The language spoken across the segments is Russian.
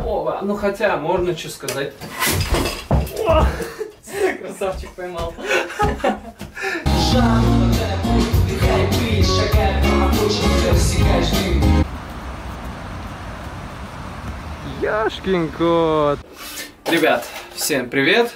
О, ну хотя, можно что сказать. Красавчик поймал. Яшкин кот. Ребят, всем привет.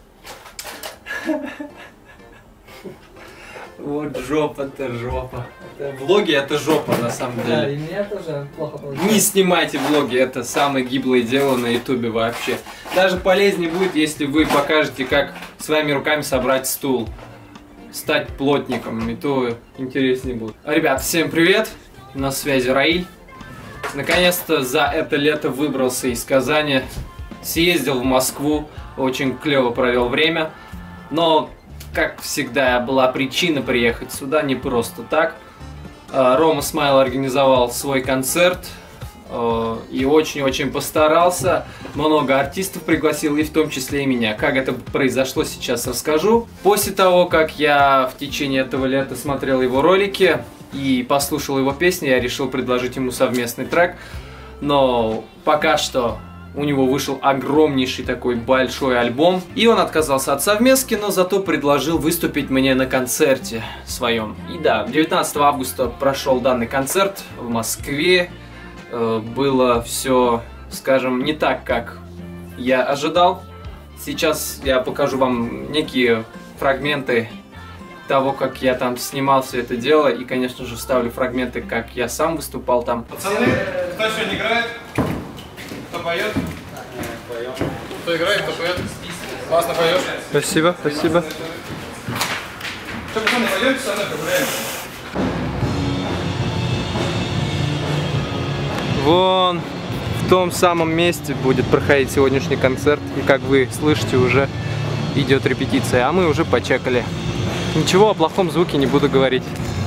Вот жопа-то жопа. Влоги это жопа на самом деле. Да, и мне тоже плохо получается. Не снимайте влоги, это самое гиблое дело на ютубе вообще. Даже полезнее будет, если вы покажете, как своими руками собрать стул. Стать плотником, и то интереснее будет. Ребят, всем привет, на связи Раиль. Наконец-то за это лето выбрался из Казани, съездил в Москву, очень клево провел время. Но, как всегда, была причина приехать сюда не просто так. Рома Смайл организовал свой концерт и очень-очень постарался. Много артистов пригласил, и в том числе и меня. Как это произошло, сейчас расскажу. После того, как я в течение этого лета смотрел его ролики и послушал его песни, я решил предложить ему совместный трек. Но пока что у него вышел огромнейший такой большой альбом. И он отказался от совместки, но зато предложил выступить мне на концерте своем. И да, 19 августа прошел данный концерт в Москве. Было все, скажем, не так, как я ожидал. Сейчас я покажу вам некие фрагменты того, как я там снимал все это дело. И, конечно же, вставлю фрагменты, как я сам выступал там. Пацаны, кто сегодня играет? Кто поет? Кто играет, кто поет? Классно поет. Спасибо, спасибо. Что, пацаны, пойдемте со мной погуляем? Вон в том самом месте будет проходить сегодняшний концерт. И как вы слышите, уже идет репетиция. А мы уже почекали. Ничего о плохом звуке не буду говорить.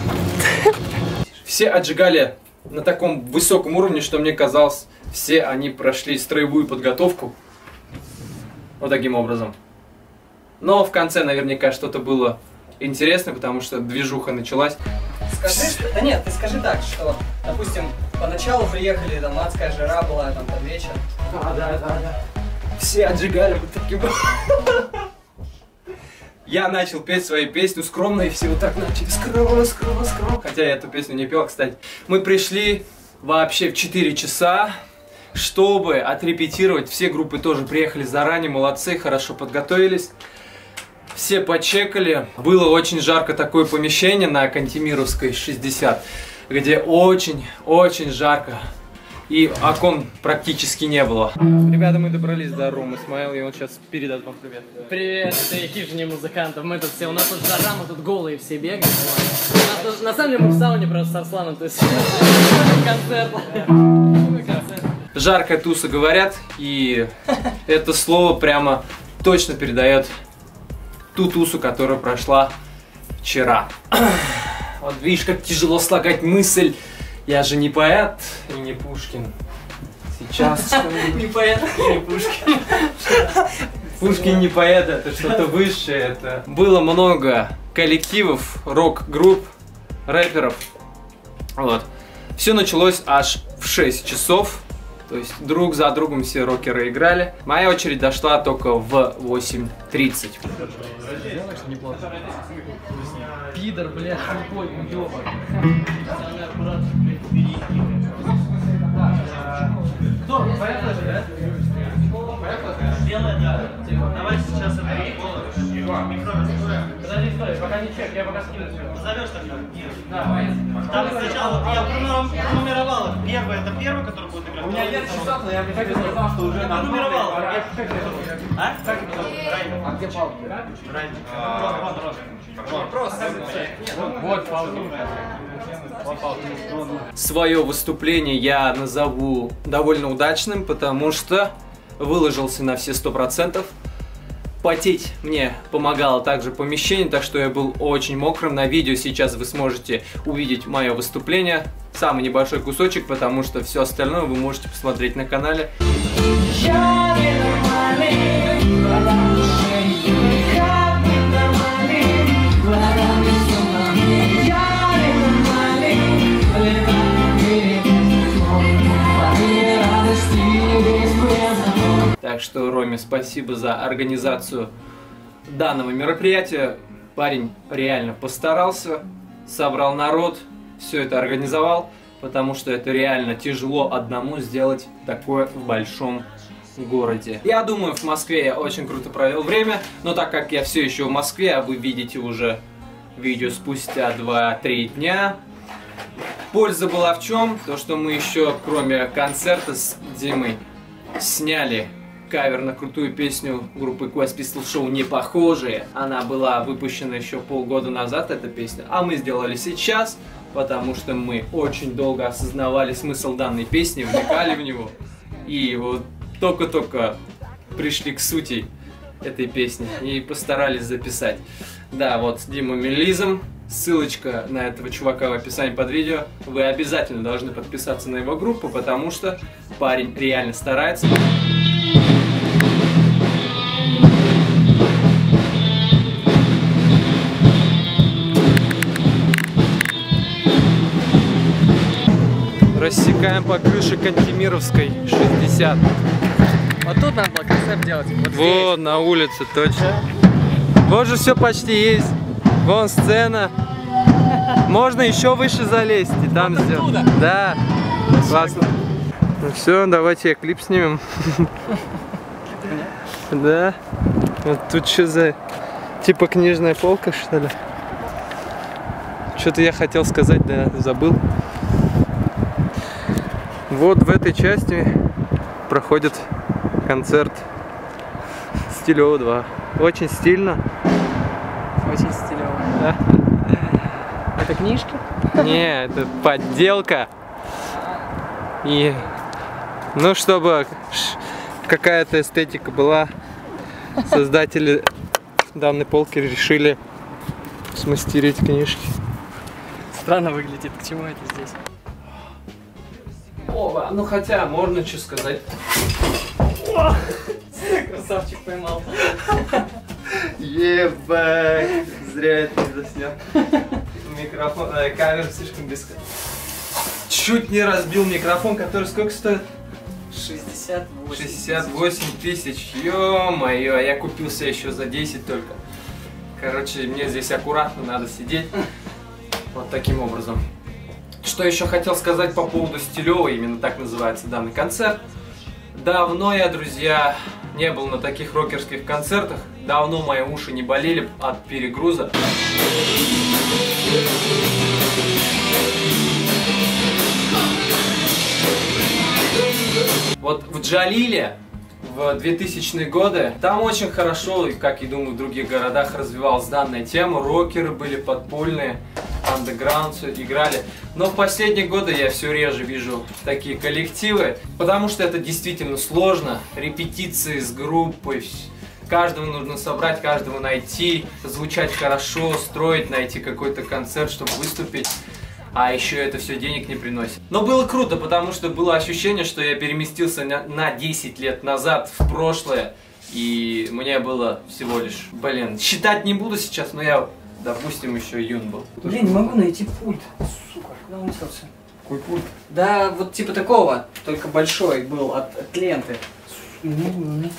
Все отжигали на таком высоком уровне, что мне казалось, все они прошли строевую подготовку. Вот таким образом. Но в конце наверняка что-то было интересно, потому что движуха началась. Скажи, да нет, ты скажи так, что, допустим, поначалу приехали, там адская жара была, там под вечер. Да. Все отжигали вот таким. Я начал петь свою песню скромно, и все вот так начали скромно. Хотя я эту песню не пел, кстати. Мы пришли вообще в 4 часа, чтобы отрепетировать. Все группы тоже приехали заранее, молодцы, хорошо подготовились. Все почекали. Было очень жарко, такое помещение на Кантемировской 60, где очень жарко. И окон практически не было. Ребята, мы добрались до Ромы Смайл, и он сейчас передаст вам привет. Привет, это хижине музыкантов. Мы тут все, у нас тут жара, мы тут голые все бегаем. На самом деле мы в сауне просто с Арсланом, то есть концерт. Жаркая туса говорят, и это слово прямо точно передает ту тусу, которая прошла вчера. Вот видишь, как тяжело слагать мысль. Я же не поэт и не Пушкин. Сейчас... Не поэт и не Пушкин. Пушкин не поэт, это что-то высшее. Это... Было много коллективов, рок-групп, рэперов. Вот. Все началось аж в 6 часов. То есть друг за другом все рокеры играли. Моя очередь дошла только в 8:30. Пидор, бля, тупой, уёбок. Кто? Поехали, да? Сделай, да. Давай сейчас это микро раскроем. Подожди, стой, пока не чек, я пока скину все. Позовешь тогда? Да, там сначала, я пронумеровал их. Первый, это первый, который будет играть. У меня нет часов, но я бы сказал, что уже пронумеровал. А? Как это зовут? Райник. А где палки? Райник. Просто. Вот палки. Свое выступление я назову довольно удачным, потому что выложился на все 100%. Потеть мне помогало также помещение, так что я был очень мокрым. На видео сейчас вы сможете увидеть мое выступление. Самый небольшой кусочек, потому что все остальное вы можете посмотреть на канале. Радости весь Так что Роме спасибо за организацию данного мероприятия. Парень реально постарался, собрал народ, все это организовал, потому что это реально тяжело одному сделать такое в большом городе. Я думаю, в Москве я очень круто провел время, но так как я все еще в Москве, а вы видите уже видео спустя 2-3 дня, польза была в чем? То, что мы еще, кроме концерта с Димой, сняли кавер на крутую песню группы Quest Pistol Show «Не похожие». Она была выпущена еще полгода назад, эта песня, а мы сделали сейчас, потому что мы очень долго осознавали смысл данной песни, вникали в него, и вот только-только пришли к сути этой песни и постарались записать. Да, вот с Димой Мелизом, ссылочка на этого чувака в описании под видео. Вы обязательно должны подписаться на его группу, потому что парень реально старается. Рассекаем по крыше Кантемировской 60. Вот тут надо было концерт делать. Вот на улице, точно. Вот же все почти есть. Вон сцена. Можно еще выше залезть и там вот сделать. Оттуда. Да. Классно. Ну все, давайте клип снимем. Да. Вот тут что за типа книжная полка, что ли? Что-то я хотел сказать, да забыл. Вот в этой части проходит концерт Стилёва 2. Очень стильно. Очень стилёво. Да. Это книжки? Не, это подделка. И ну, чтобы какая-то эстетика была, создатели данной полки решили смастерить книжки. Странно выглядит. К чему это здесь? О, ну хотя можно что сказать. Красавчик поймал. Ебать, зря это не заснял. Микрофон, камера слишком близко. Чуть не разбил микрофон, который сколько стоит? 68 тысяч. Ё-моё, я купился еще за 10 только. Короче, мне здесь аккуратно надо сидеть. Вот таким образом. Что еще хотел сказать по поводу Стилёва, именно так называется данный концерт. Давно я, друзья, не был на таких рокерских концертах. Давно мои уши не болели от перегруза. Вот в Джалиле в 2000-е годы там очень хорошо, как и думаю в других городах, развивалась данная тема. Рокеры были подпольные, андеграунд играли. Но в последние годы я все реже вижу такие коллективы, потому что это действительно сложно. Репетиции с группой, каждого нужно собрать, каждого найти, звучать хорошо, строить, найти какой-то концерт, чтобы выступить. А еще это все денег не приносит. Но было круто, потому что было ощущение, что я переместился на 10 лет назад, в прошлое. И мне было всего лишь, считать не буду сейчас, но я, допустим, еще юн был. Блин, не могу найти пульт. Сука, куда он делся? Какой пульт? Да, вот типа такого, только большой был от ленты. Не могу найти.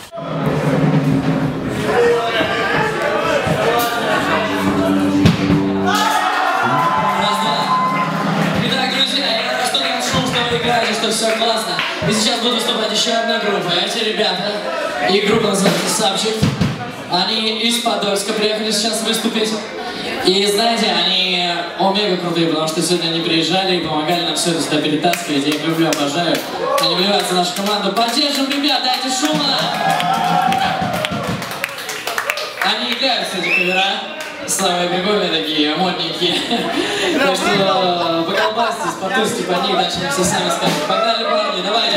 Что все классно. И сейчас будет выступать еще одна группа. Эти ребята, их группа называется Савчик. Они из Подольска приехали сейчас выступить. И знаете, они омега крутые, потому что сегодня они приезжали и помогали нам все это сюда перетаскивать. Я их люблю, обожаю. Они вливаются в нашу команду. Поддержим, ребят, дайте шума! Они играют, кстати, кавера. Слава и прикольные такие, модненькие. Так что поколбастись, потусьте под них, дальше мы все сами скажем. Погнали, парни, давайте!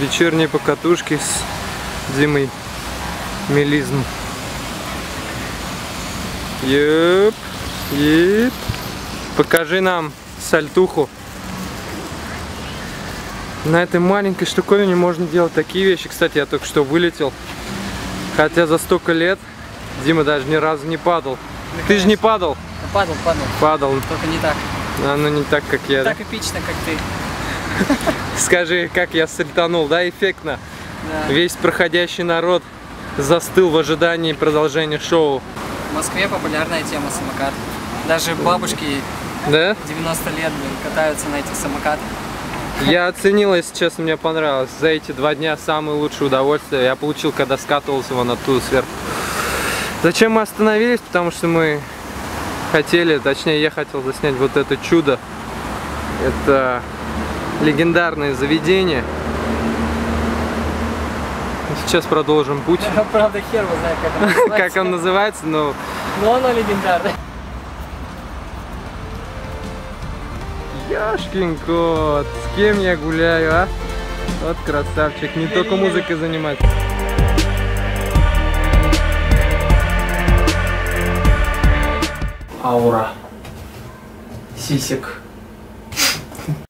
вечерние покатушки с Димой Мелизм. Еп, еп. Покажи нам сальтуху. На этой маленькой штуковине можно делать такие вещи. Кстати, я только что вылетел. Хотя за столько лет Дима даже ни разу не падал. Да, ты же не падал? Падал. Падал. Только не так. Ну не так, как я. Не так эпично, как ты. Скажи, как я сальтанул, да, эффектно? Да. Весь проходящий народ застыл в ожидании продолжения шоу. В Москве популярная тема самокат. Даже бабушки, Да? 90 лет, блин, катаются на этих самокатах. Я оценил, если честно, мне понравилось. За эти 2 дня самое лучшее удовольствие я получил, когда скатывался вон оттуда сверху. Зачем мы остановились? Потому что мы хотели, точнее я хотел заснять вот это чудо. Это легендарное заведение. Сейчас продолжим путь. Правда, хер его знает, как он называется. Как он называется, но... Но оно легендарное. Яшкин кот, с кем я гуляю, а? Вот красавчик, не только музыкой занимается. Аура сисек.